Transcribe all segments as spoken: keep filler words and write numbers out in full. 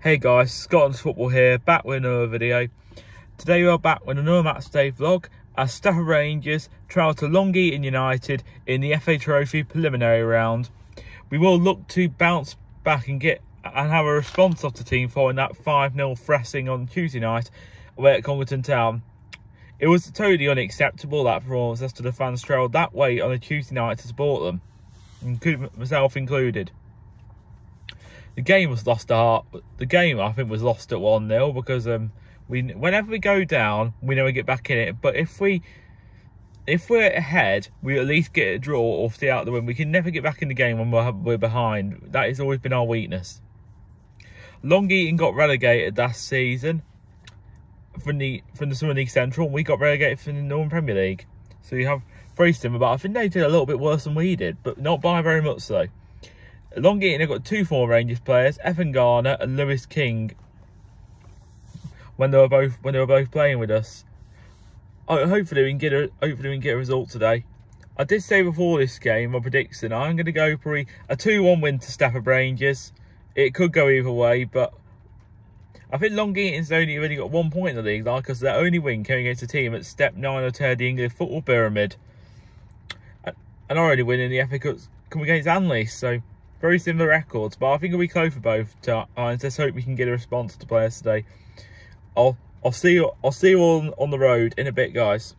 Hey guys, Scotland's Football here, back with another video. Today we are back with another match day vlog as Stafford Rangers travel to Long Eaton United in the F A Trophy preliminary round. We will look to bounce back and get and have a response off the team following that five nil thrashing on Tuesday night away at Congleton Town. It was totally unacceptable, that performance, as to the fans travelled that way on a Tuesday night to support them, including myself included. The game was lost at heart. The game, I think, was lost at one nil because um, we, whenever we go down, we never get back in it. But if we, if we're ahead, we at least get a draw or stay out the win. We can never get back in the game when we're, we're behind. That has always been our weakness. Long Eaton got relegated last season from the from the Summer League Central, and we got relegated from the Northern Premier League. So you have very similar, but I think they did a little bit worse than we did, but not by very much so. Long Eaton have got two former Rangers players, Evan Garner and Lewis King, when they were both when they were both playing with us. Hopefully we can get a hopefully we can get a result today. I did say before this game, my prediction, I'm going to go probably a two one win to Stafford Rangers. It could go either way, but I think Long Eaton's only really got one point in the league, like us. Their only win came against a team at step nine or ten of the English football pyramid, and our only win in the F A Cup come against Anley. So very similar records, but I think it'll be close for both times. Let's hope we can get a response to the players today. I'll I'll see you I'll see you all on, on the road in a bit, guys.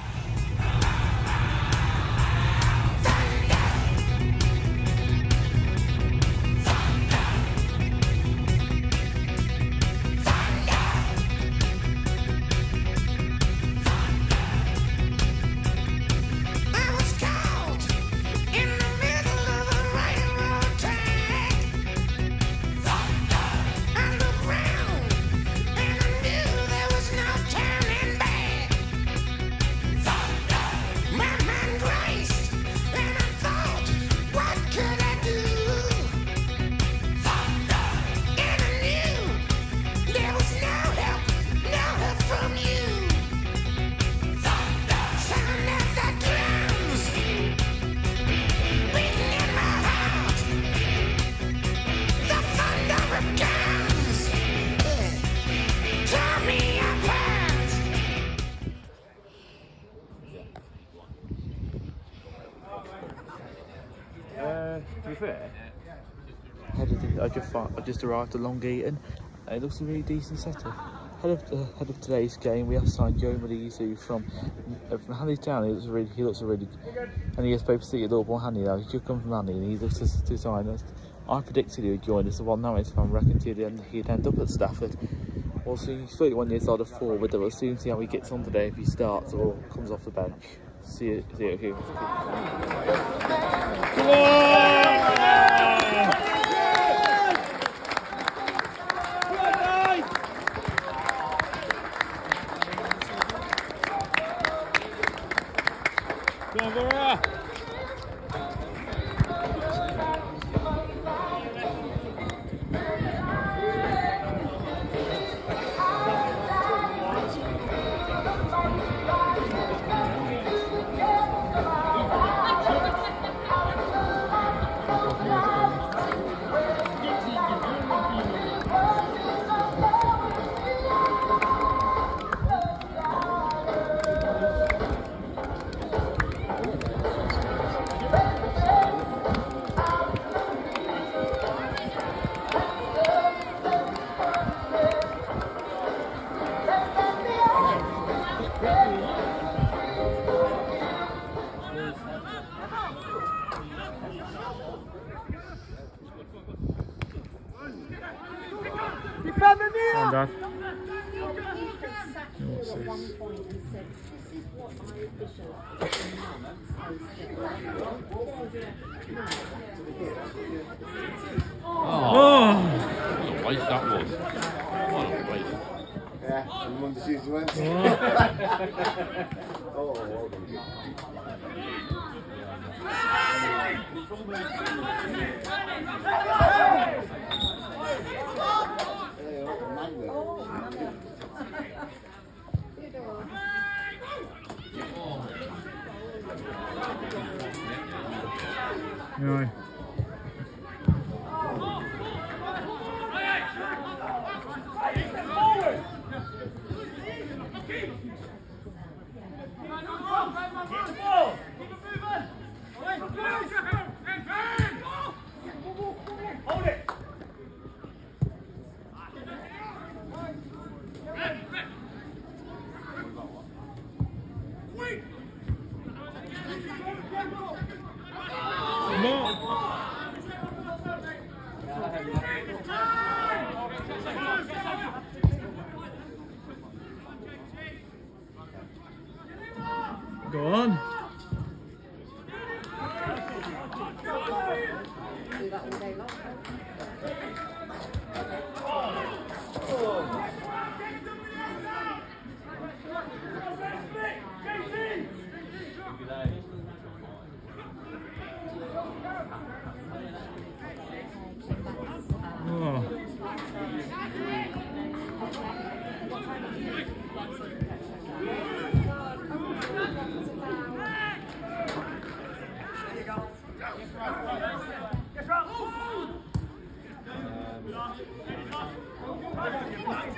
Uh, to be fair, I just, I just arrived at Long Eaton, and it looks a really decent setup. Ahead of, uh, ahead of today's game, we have signed Joe Malizu from uh, from Hanley Town. He looks really, he looks a really, and he is supposed to see a little more Hanley now. He should come from Hanley, and he looks to, to sign us. I predicted he would join us. The one now is from reckon to the end he'd end up at Stafford. We'll see. He's thirty-one years old, a forward. We'll soon see how he gets on today, if he starts or comes off the bench. See you. See you. Okay. Come on! Come on, Dad. What's this? Oh, what a waste that was. What a waste. Yeah, and Monday, Tuesday, Wednesday. Oh, No.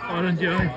Well done, Joe.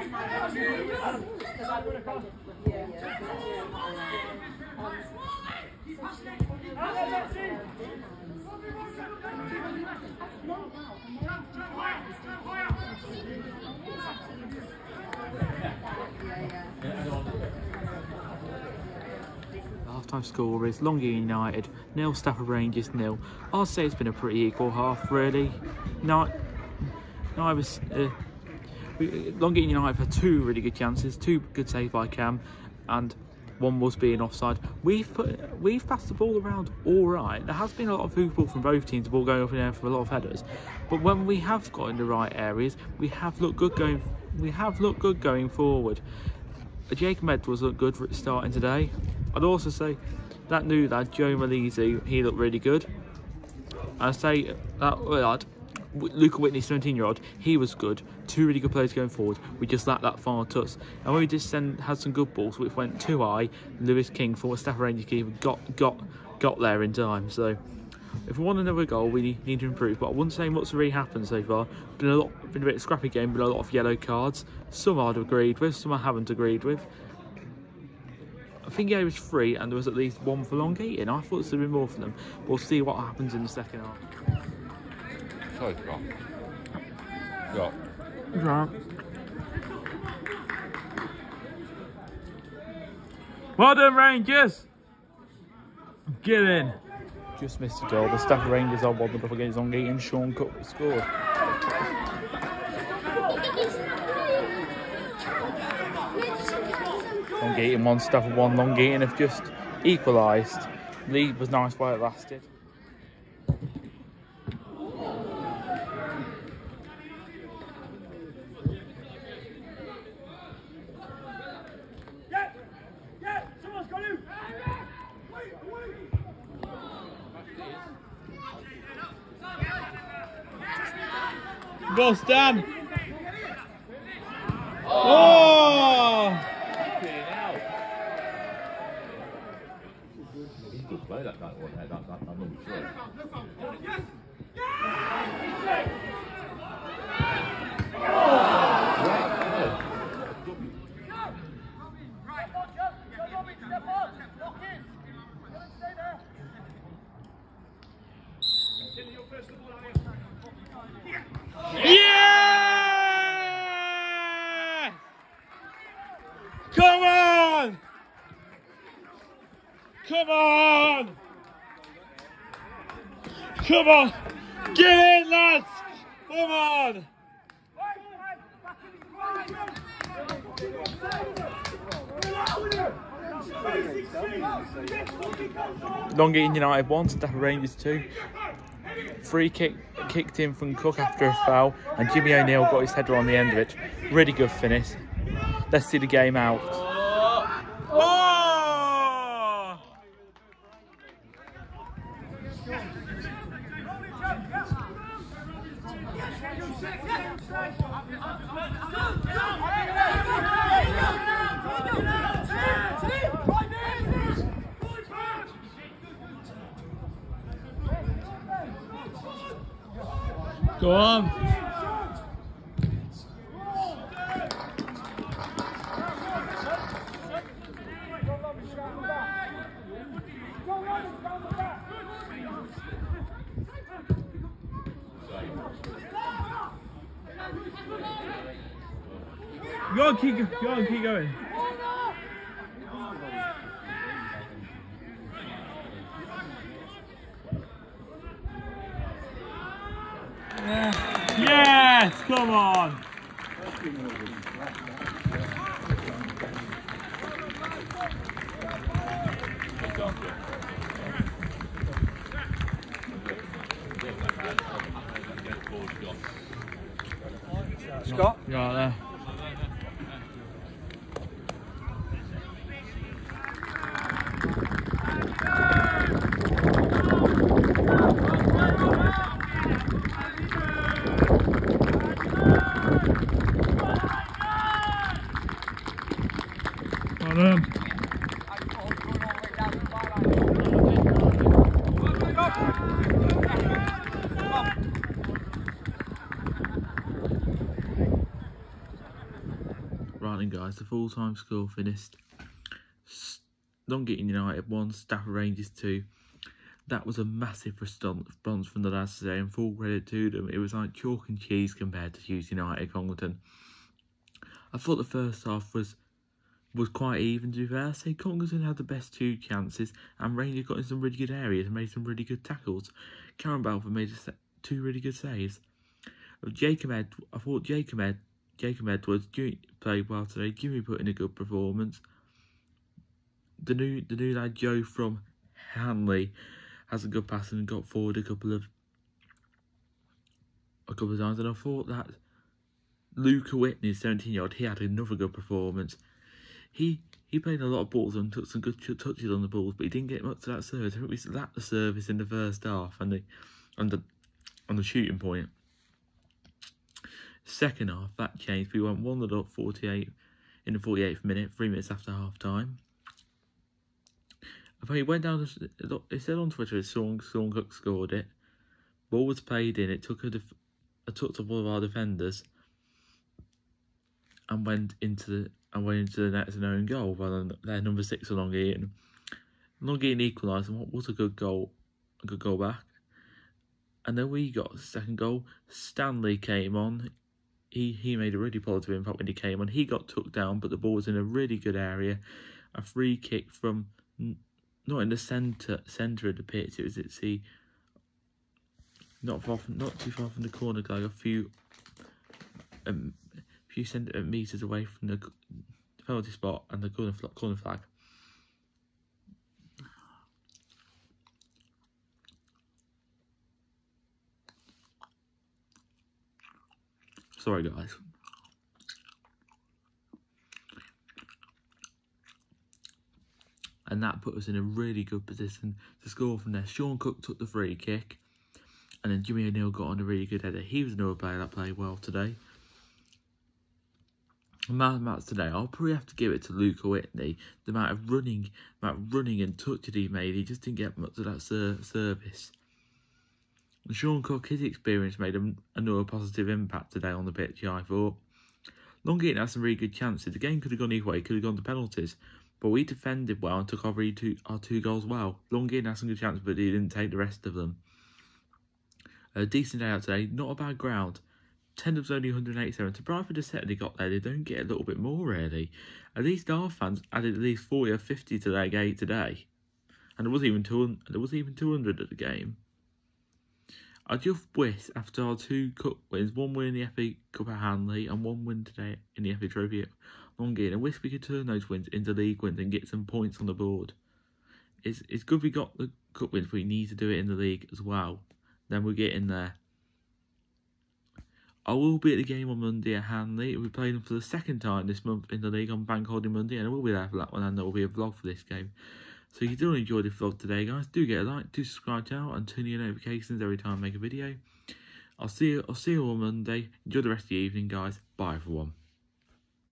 Half-time score is Long Eaton United nil, Stafford Rangers nil. I'll say it's been a pretty equal half, really. No, no, I was. Uh, we, Long Eaton United had two really good chances, two good saves by Cam, and one was being offside. We've put, we've passed the ball around all right. There has been a lot of football from both teams, the ball going up in the air for a lot of headers. But when we have got in the right areas, we have looked good going. We have looked good going forward. Jacob Edwards looked good for starting today. I'd also say that new lad, Joe Malizu, he looked really good. I'd say that lad, Luca Whitney, seventeen year old, he was good. Two really good players going forward. We just lacked that final touch. And when we just send, had some good balls, which went too high, Lewis King, former Stafford Rangers keeper, got, got, got there in time. So if we want another goal, we need to improve. But I wouldn't say much really happened so far. Been a lot, been a bit of a scrappy game, been a lot of yellow cards. Some I'd agreed with, some I haven't agreed with. I think it was three, and there was at least one for Long Eaton. I thought there would be more for them. We'll see what happens in the second half. Sorry, Scott. Scott. That's right. Well done, Rangers. Get in. Just missed a goal. The Stafford Rangers are one up against Long Eaton. Sean Cooke scored. Long Eaton one, Stafford one. Long Eaton have just equalised. Lead was nice while it lasted. Go, Stan. Oh! He's a good player, that, that one there, that, that, that number three. Yeah! Come on! Come on! Come on! Get in, lads! Come on! Long Eaton United one, Stafford Rangers two. Free kick kicked in from Cook after a foul, and Jimmy O'Neill got his header on the end of it. Really good finish. Let's see the game out. Oh! Go on. Go on, keep, go on, keep going. Yes, come on. Scott? You right there. Well done. starting, guys, the full-time score finished Long Eaton United one, Stafford Rangers two. That was a massive response from the lads today, and full credit to them. It was like chalk and cheese compared to Hughes United Congleton. I thought the first half was was quite even, to be fair. I say Congleton had the best two chances, and Rangers got in some really good areas and made some really good tackles. Cameron Belford made two really good saves. Jacob Ed, I thought Jacob Ed, Jacob Edwards played well today. Jimmy put in a good performance. The new the new lad Joe from Hanley has a good pass and got forward a couple of a couple of times, and I thought that Luca Whitney, seventeen year old, he had another good performance. He he played a lot of balls and took some good touches on the balls, but he didn't get much to that service. I think we lacked the service in the first half and the on the on the shooting point. Second half, that changed. We went one nil up forty-eight in the forty-eighth minute, three minutes after half time. I think he went down. It said on Twitter, Sean, Sean Cooke scored it. Ball was played in. It took a, def, a touch of one of our defenders and went into the and went into the net as an own goal. Well, their number six, Long Eaton. Long Eaton equalised, and what was a good goal, a good goal back. And then we got the second goal. Stanley came on. He he made a really positive impact when he came on. He got took down, but the ball was in a really good area. A free kick from. Not in the centre centre of the pitch. It was it's the not far from, not too far from the corner, like a few um, few centimetres meters away from the penalty spot and the corner flag, corner flag. Sorry, guys. And that put us in a really good position to score from there. Sean Cooke took the free kick. And then Jimmy O'Neill got on a really good header. He was another player that played well today. Man match today, I'll probably have to give it to Luca Whitney. The amount of running, amount of running and touches he made, he just didn't get much of that ser service. And Sean Cooke, his experience made him another positive impact today on the pitch, I thought. Long Eaton had some really good chances. The game could have gone either way, could have gone to penalties. But we defended well and took our, two, our two goals well. Long Eaton had some good chances, but he didn't take the rest of them. A decent day out today, not a bad ground. Tendham's only one hundred eighty-seven. To bribe for the set they got there, they don't get a little bit more, really. At least our fans added at least forty or fifty to their gate today. And there wasn't even two hundred, there wasn't even two hundred at the game. I just wish, after our two cup wins, one win in the F A Cup at Hanley and one win today in the F A Trophy at Long Eaton, I wish we could turn those wins into league wins and get some points on the board. It's, it's good we got the cup wins, but we need to do it in the league as well. Then we'll get in there. I will be at the game on Monday at Hanley. We're playing them for the second time this month in the league on Bank Holiday Monday, and I will be there for that one, and there will be a vlog for this game. So if you do enjoy the vlog today, guys, do get a like, do subscribe to the channel, and turn your notifications every time I make a video. I'll see you. I'll see you on Monday. Enjoy the rest of the evening, guys. Bye, everyone.